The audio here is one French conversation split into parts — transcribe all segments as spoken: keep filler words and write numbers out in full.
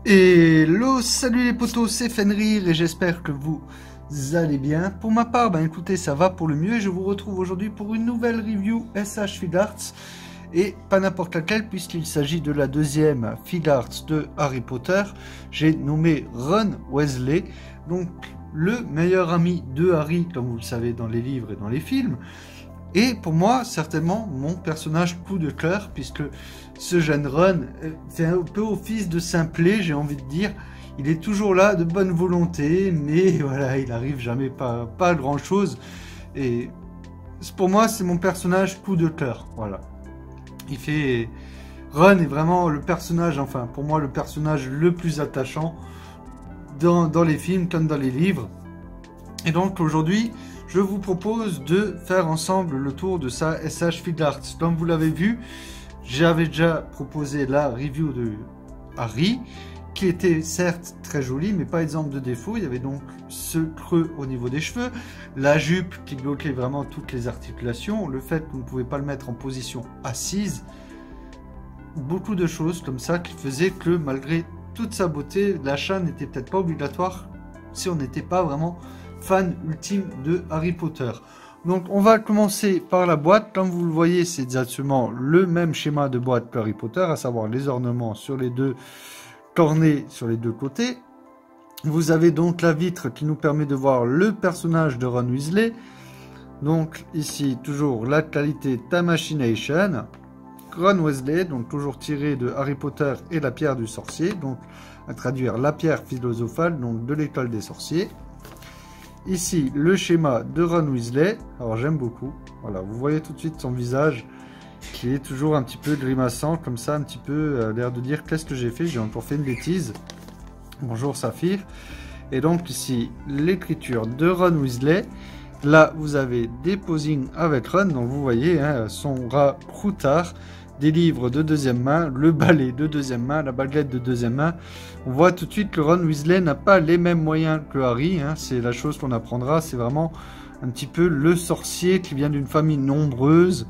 Hello, salut les potos, c'est Fenrir et j'espère que vous allez bien. Pour ma part, ben écoutez, ça va pour le mieux et je vous retrouve aujourd'hui pour une nouvelle review S H Field Arts et pas n'importe laquelle puisqu'il s'agit de la deuxième Field Arts de Harry Potter. J'ai nommé Ron Weasley, donc le meilleur ami de Harry, comme vous le savez dans les livres et dans les films. Et pour moi, certainement, mon personnage coup de cœur, puisque ce jeune Ron fait un peu office de simplet, j'ai envie de dire. Il est toujours là, de bonne volonté, mais voilà, il n'arrive jamais pas, pas à grand chose. Et pour moi, c'est mon personnage coup de cœur, voilà. Il fait... Ron est vraiment le personnage, enfin, pour moi, le personnage le plus attachant dans, dans les films comme dans les livres. Et donc, aujourd'hui... je vous propose de faire ensemble le tour de sa S H Field Arts. Comme vous l'avez vu, j'avais déjà proposé la review de Harry, qui était certes très jolie, mais pas exemple de défaut. Il y avait donc ce creux au niveau des cheveux, la jupe qui bloquait vraiment toutes les articulations, le fait qu'on ne pouvait pas le mettre en position assise, beaucoup de choses comme ça qui faisaient que malgré toute sa beauté, l'achat n'était peut-être pas obligatoire si on n'était pas vraiment fan ultime de Harry Potter. Donc on va commencer par la boîte. Comme vous le voyez, c'est exactement le même schéma de boîte que Harry Potter, à savoir les ornements sur les deux cornets, sur les deux côtés. Vous avez donc la vitre qui nous permet de voir le personnage de Ron Weasley. Donc ici toujours la qualité Time Machination. Ron Weasley, donc toujours tiré de Harry Potter et la pierre du sorcier, donc à traduire la pierre philosophale, donc de l'école des sorciers. Ici, le schéma de Ron Weasley. Alors, j'aime beaucoup. Voilà, vous voyez tout de suite son visage qui est toujours un petit peu grimaçant, comme ça, un petit peu euh, l'air de dire qu'est-ce que j'ai fait, j'ai encore fait une bêtise. Bonjour Saphir. Et donc ici, l'écriture de Ron Weasley. Là, vous avez des posings avec Ron. Donc, vous voyez, hein, son rat Croutard. Des livres de deuxième main, le balai de deuxième main, la baguette de deuxième main. On voit tout de suite que Ron Weasley n'a pas les mêmes moyens que Harry. Hein. C'est la chose qu'on apprendra. C'est vraiment un petit peu le sorcier qui vient d'une famille nombreuse,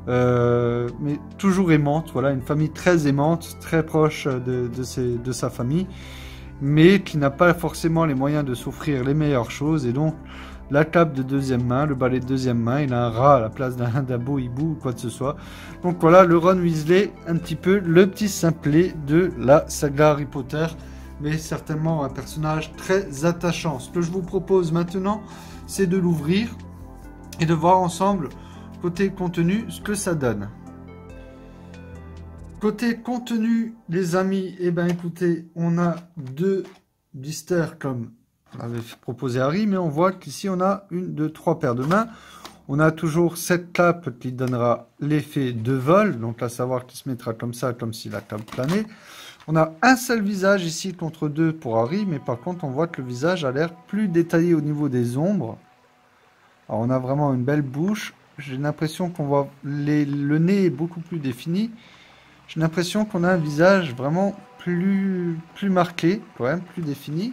euh, mais toujours aimante. Voilà, une famille très aimante, très proche de, de, ses, de sa famille, mais qui n'a pas forcément les moyens de s'offrir les meilleures choses. Et donc, la cape de deuxième main, le balai de deuxième main, il a un rat à la place d'un beau hibou ou quoi que ce soit. Donc voilà, le Ron Weasley, un petit peu le petit simplet de la saga Harry Potter, mais certainement un personnage très attachant. Ce que je vous propose maintenant, c'est de l'ouvrir et de voir ensemble, côté contenu, ce que ça donne. Côté contenu, les amis, eh ben écoutez, on a deux blisters comme avait proposé Harry, mais on voit qu'ici on a une, deux, trois paires de mains. On a toujours cette cape qui donnera l'effet de vol, donc à savoir qui se mettra comme ça, comme si la cape planait. On a un seul visage ici contre deux pour Harry, mais par contre on voit que le visage a l'air plus détaillé au niveau des ombres. Alors on a vraiment une belle bouche. J'ai l'impression qu'on voit les, le nez est beaucoup plus défini. J'ai l'impression qu'on a un visage vraiment plus, plus marqué, quand même, plus défini.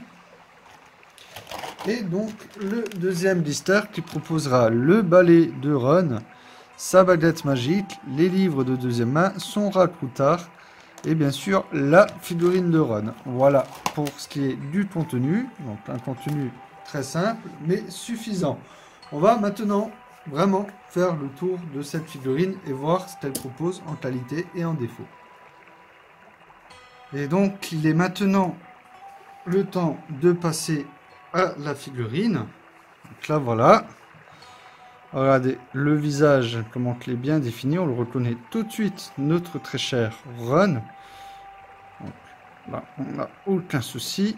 Et donc le deuxième blister qui proposera le balai de Ron, sa baguette magique, les livres de deuxième main, son rat Croutard et bien sûr la figurine de Ron. Voilà pour ce qui est du contenu. Donc un contenu très simple mais suffisant. On va maintenant vraiment faire le tour de cette figurine et voir ce qu'elle propose en qualité et en défaut. Et donc il est maintenant le temps de passer à la figurine. Donc là voilà, regardez le visage comment il est bien défini, on le reconnaît tout de suite, notre très cher Ron. Donc, là on n'a aucun souci.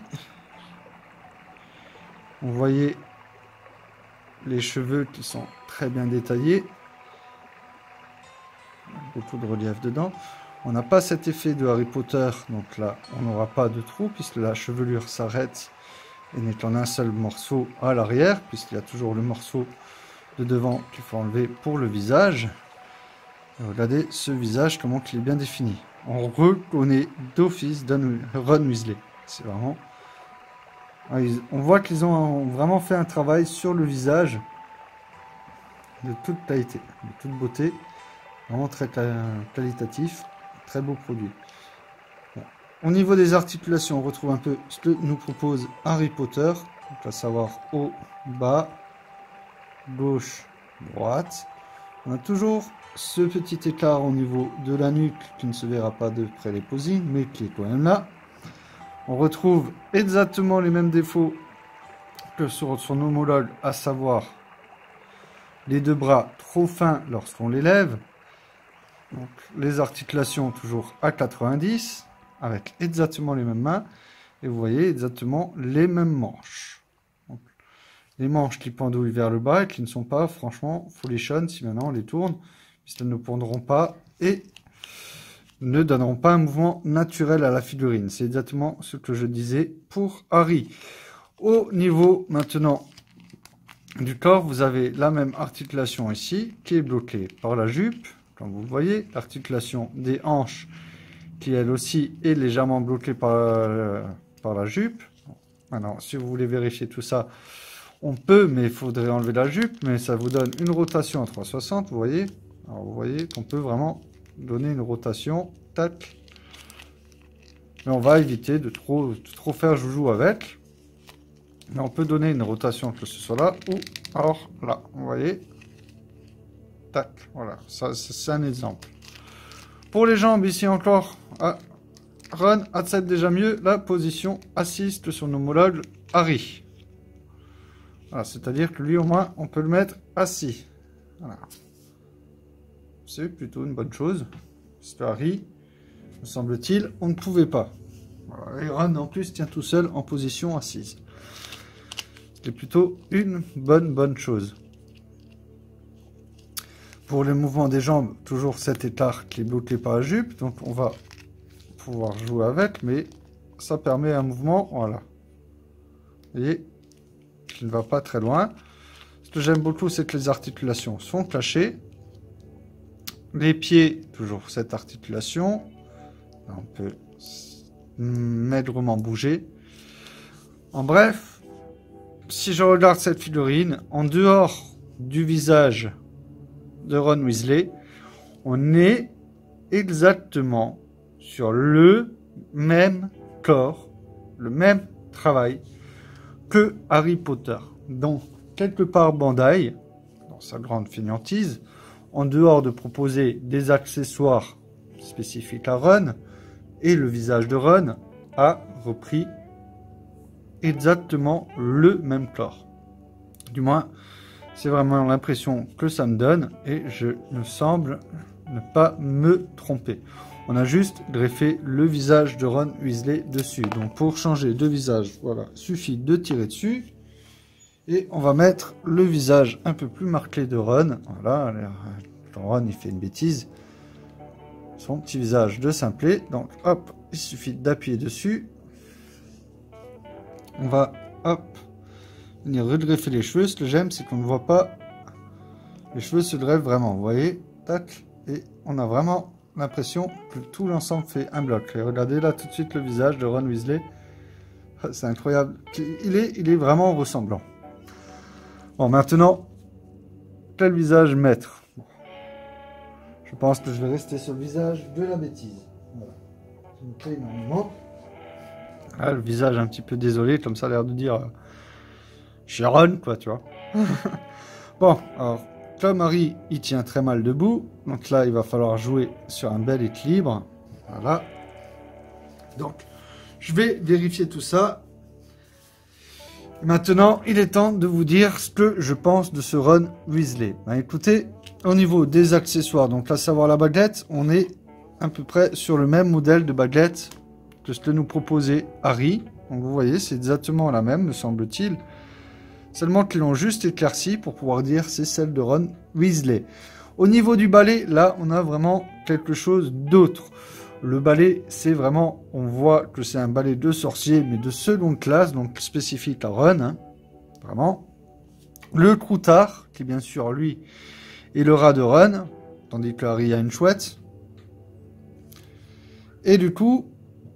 Vous voyez les cheveux qui sont très bien détaillés, beaucoup de relief dedans. On n'a pas cet effet de Harry Potter, donc là on n'aura pas de trou puisque la chevelure s'arrête et n'est qu'en un seul morceau à l'arrière, puisqu'il y a toujours le morceau de devant qu'il faut enlever pour le visage. Et regardez ce visage, comment il est bien défini. On reconnaît d'office Ron Weasley. C'est vraiment... On voit qu'ils ont vraiment fait un travail sur le visage de toute qualité, de toute beauté. Vraiment très qualitatif, très beau produit. Bon. Au niveau des articulations, on retrouve un peu ce que nous propose Harry Potter. Donc, à savoir haut, bas, gauche, droite. On a toujours ce petit écart au niveau de la nuque qui ne se verra pas de près les posings, mais qui est quand même là. On retrouve exactement les mêmes défauts que sur son homologue, à savoir les deux bras trop fins lorsqu'on les lève. Donc, les articulations toujours à quatre-vingt-dix, avec exactement les mêmes mains. Et vous voyez exactement les mêmes manches. Donc, les manches qui pendouillent vers le bas et qui ne sont pas franchement folichonnes si maintenant on les tourne, puisqu'elles ne pendront pas et ne donneront pas un mouvement naturel à la figurine. C'est exactement ce que je disais pour Harry. Au niveau maintenant du corps, vous avez la même articulation ici qui est bloquée par la jupe, comme vous le voyez. L'articulation des hanches qui elle aussi est légèrement bloquée par, euh, par la jupe. Maintenant, si vous voulez vérifier tout ça, on peut, mais il faudrait enlever la jupe, mais ça vous donne une rotation à trois cent soixante, vous voyez. Alors vous voyez qu'on peut vraiment donner une rotation, tac. Mais on va éviter de trop, de trop faire joujou avec. Mais on peut donner une rotation que ce soit là ou alors là, vous voyez. Tac, voilà, ça c'est un exemple. Pour les jambes, ici encore, ah, Ron accepte déjà mieux la position assise que son homologue Harry. Voilà, c'est-à-dire que lui au moins, on peut le mettre assis. Voilà. C'est plutôt une bonne chose. Parce que Harry, me semble-t-il, on ne pouvait pas. Voilà. Et Ron en plus tient tout seul en position assise. C'est plutôt une bonne bonne chose. Pour les mouvements des jambes, toujours cet écart qui est bloqué par la jupe. Donc on va pouvoir jouer avec, mais ça permet un mouvement, voilà. Vous voyez, qui ne va pas très loin. Ce que j'aime beaucoup, c'est que les articulations sont cachées. Les pieds, toujours cette articulation. Là, on peut maigrement bouger. En bref, si je regarde cette figurine, en dehors du visage de Ron Weasley, on est exactement sur le même corps, le même travail que Harry Potter. Donc, quelque part Bandai, dans sa grande fainéantise, en dehors de proposer des accessoires spécifiques à Ron, et le visage de Ron a repris exactement le même corps. Du moins, c'est vraiment l'impression que ça me donne, et je me semble ne pas me tromper. On a juste greffé le visage de Ron Weasley dessus. Donc pour changer de visage, voilà, suffit de tirer dessus. Et on va mettre le visage un peu plus marqué de Ron. Voilà, quand Ron il fait une bêtise, son petit visage de simplet. Donc hop, il suffit d'appuyer dessus. On va hop venir regreffer les cheveux. Ce que j'aime, c'est qu'on ne voit pas. Les cheveux se greffent vraiment. Vous voyez, tac, et on a vraiment l'impression que tout l'ensemble fait un bloc. Et regardez là tout de suite le visage de Ron Weasley. C'est incroyable. Il est, il est vraiment ressemblant. Bon, maintenant, quel visage mettre? Je pense que je vais rester sur le visage de la bêtise. Voilà. Je me plais énormément. Ah, le visage un petit peu désolé, comme ça a l'air de dire... Euh, Sharon, quoi, tu vois. Bon, alors, comme Harry, il tient très mal debout. Donc là, il va falloir jouer sur un bel équilibre. Voilà. Donc, je vais vérifier tout ça. Maintenant, il est temps de vous dire ce que je pense de ce Ron Weasley. Ben, écoutez, au niveau des accessoires, donc à savoir la baguette, on est à peu près sur le même modèle de baguette que ce que nous proposait Harry. Donc vous voyez, c'est exactement la même, me semble-t-il. Seulement qu'ils l'ont juste éclairci pour pouvoir dire c'est celle de Ron Weasley. Au niveau du balai, là, on a vraiment quelque chose d'autre. Le balai, c'est vraiment, on voit que c'est un balai de sorcier, mais de seconde classe, donc spécifique à Ron, hein, vraiment. Le croutard, qui bien sûr, lui, est le rat de Ron, tandis que Harry a une chouette. Et du coup,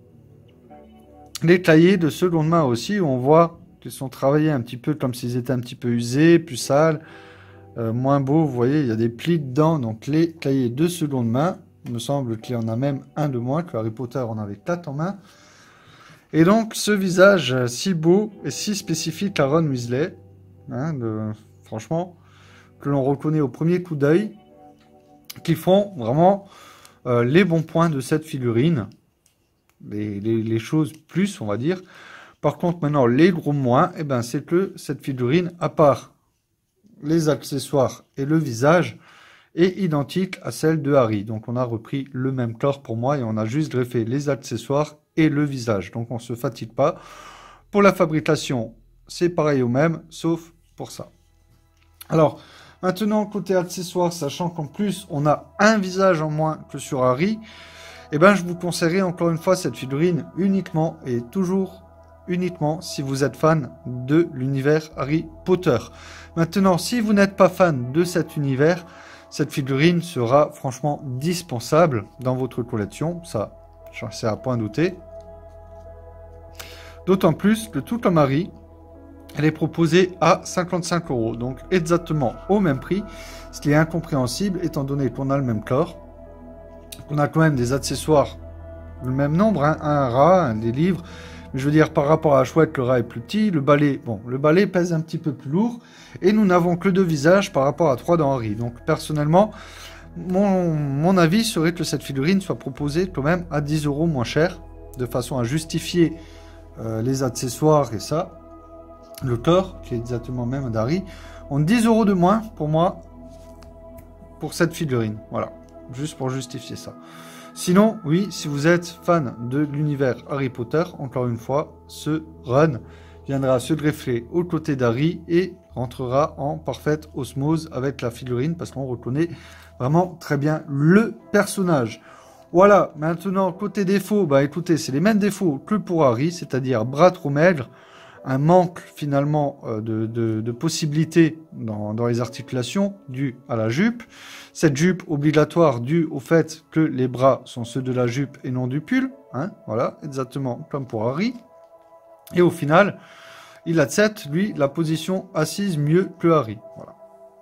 les cahiers de seconde main aussi, où on voit qu'ils sont travaillés un petit peu comme s'ils étaient un petit peu usés, plus sales, euh, moins beaux. Vous voyez, il y a des plis dedans, donc les cahiers de seconde main. Il me semble qu'il y en a même un de moins, que Harry Potter en avait quatre en main. Et donc, ce visage si beau et si spécifique à Ron Weasley, hein, de, franchement, que l'on reconnaît au premier coup d'œil, qui font vraiment euh, les bons points de cette figurine, les, les, les choses plus, on va dire. Par contre, maintenant, les gros moins, eh ben, c'est que cette figurine, à part les accessoires et le visage, est identique à celle de Harry. Donc, on a repris le même corps pour moi et on a juste greffé les accessoires et le visage. Donc, on ne se fatigue pas. Pour la fabrication, c'est pareil au même, sauf pour ça. Alors, maintenant, côté accessoires, sachant qu'en plus, on a un visage en moins que sur Harry, eh ben, je vous conseillerais encore une fois cette figurine uniquement et toujours uniquement si vous êtes fan de l'univers Harry Potter. Maintenant, si vous n'êtes pas fan de cet univers, cette figurine sera franchement dispensable dans votre collection. Ça, c'est à point douter. D'autant plus que tout comme Harry, elle est proposée à cinquante-cinq euros. Donc exactement au même prix. Ce qui est incompréhensible étant donné qu'on a le même corps. On a quand même des accessoires, le même nombre, hein, un rat, un des livres. Mais je veux dire, par rapport à la chouette, le rat est plus petit. Le balai, bon, le balai pèse un petit peu plus lourd. Et nous n'avons que deux visages par rapport à trois dans Harry. Donc, personnellement, mon, mon avis serait que cette figurine soit proposée quand même à dix euros moins cher. De façon à justifier euh, les accessoires et ça. Le corps, qui est exactement le même d'Harry. On dix euros de moins, pour moi, pour cette figurine. Voilà. Juste pour justifier ça. Sinon, oui, si vous êtes fan de l'univers Harry Potter, encore une fois, ce Ron viendra se greffer aux côtés d'Harry et rentrera en parfaite osmose avec la figurine parce qu'on reconnaît vraiment très bien le personnage. Voilà, maintenant, côté défauts, bah écoutez, c'est les mêmes défauts que pour Harry, c'est-à-dire bras trop maigres, un manque finalement euh, de, de, de possibilités dans, dans les articulations dû à la jupe. Cette jupe obligatoire due au fait que les bras sont ceux de la jupe et non du pull. Hein, voilà, exactement comme pour Harry. Et au final, il accepte, lui, la position assise mieux que Harry. Voilà.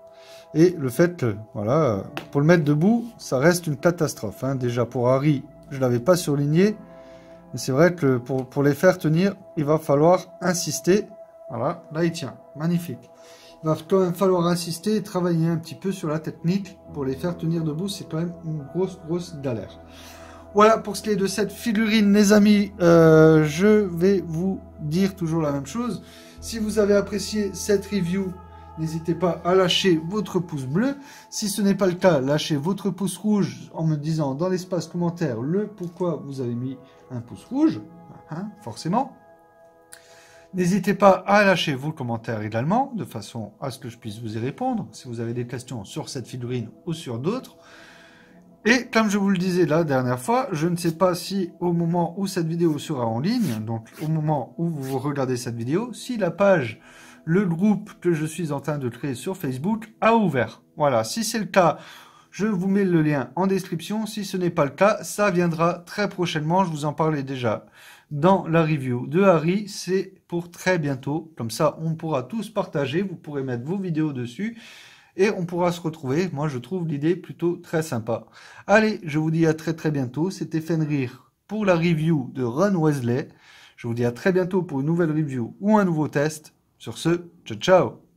Et le fait que, voilà, pour le mettre debout, ça reste une catastrophe. Hein. Déjà pour Harry, je ne l'avais pas surligné. Mais c'est vrai que pour, pour les faire tenir, il va falloir insister. Voilà, là il tient. Magnifique. Il va quand même falloir insister et travailler un petit peu sur la technique. Pour les faire tenir debout, c'est quand même une grosse, grosse galère. Voilà pour ce qui est de cette figurine, les amis. Euh, je vais vous dire toujours la même chose. Si vous avez apprécié cette review, n'hésitez pas à lâcher votre pouce bleu. Si ce n'est pas le cas, lâchez votre pouce rouge en me disant dans l'espace commentaire le pourquoi vous avez mis un pouce rouge, hein, forcément. N'hésitez pas à lâcher vos commentaires également, de façon à ce que je puisse vous y répondre, si vous avez des questions sur cette figurine ou sur d'autres. Et comme je vous le disais la dernière fois, je ne sais pas si au moment où cette vidéo sera en ligne, donc au moment où vous regardez cette vidéo, si la page, le groupe que je suis en train de créer sur Facebook a ouvert. Voilà, si c'est le cas, je vous mets le lien en description. Si ce n'est pas le cas, ça viendra très prochainement. Je vous en parlais déjà dans la review de Harry. C'est pour très bientôt. Comme ça, on pourra tous partager. Vous pourrez mettre vos vidéos dessus. Et on pourra se retrouver. Moi, je trouve l'idée plutôt très sympa. Allez, je vous dis à très très bientôt. C'était Fenrir pour la review de Ron Weasley. Je vous dis à très bientôt pour une nouvelle review ou un nouveau test. Sur ce, ciao ciao.